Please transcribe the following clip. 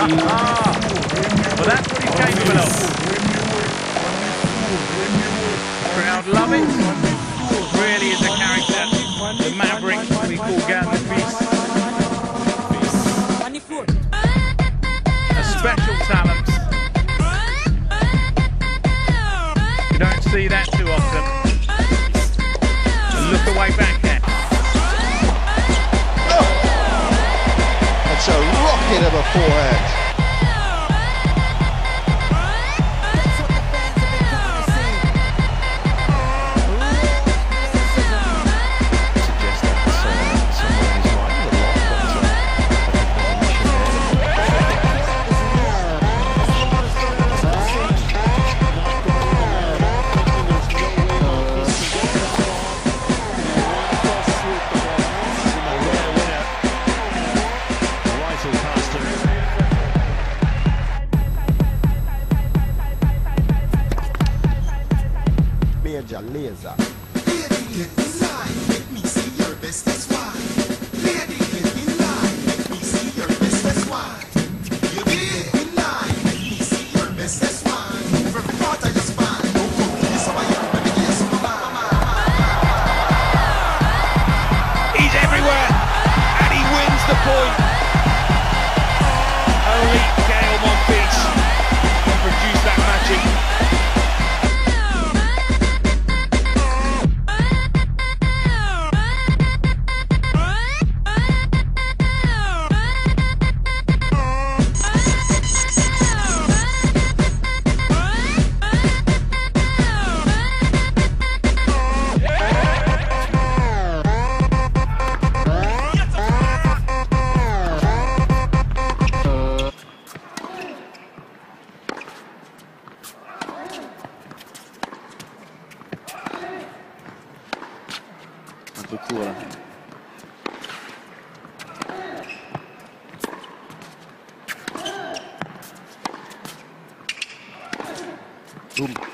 Well, that's what he's capable of. Crowd love it. Really is a character. The maverick we call Gavin Beast. A special talent. You don't see that too often. And look away backhand. It's a rocket of a forehand. Major Lazer. Lady, get in line, make me see your best, that's why. Lady, get in line, make me see your best, that's why. You get in line, make me see your best, that's why. Move every part of your spine. Oh, yes, I'm a young baby, yes, I'm a man. He's everywhere, and he wins the point. Only Gael Monfils can produce that magic. Addirittura. Boom.